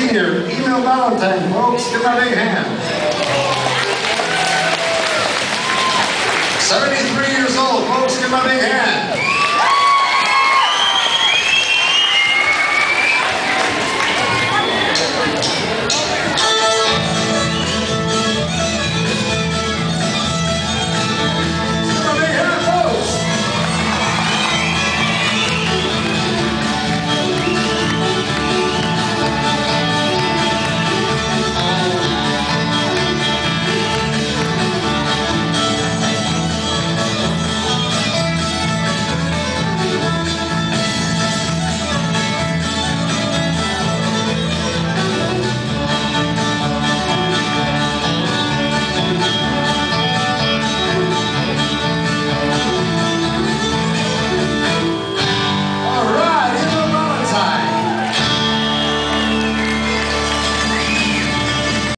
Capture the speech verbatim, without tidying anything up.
senior, Emil Ballantyne, folks. Give him a big hand. seventy-three years old, folks. Give him a big hand.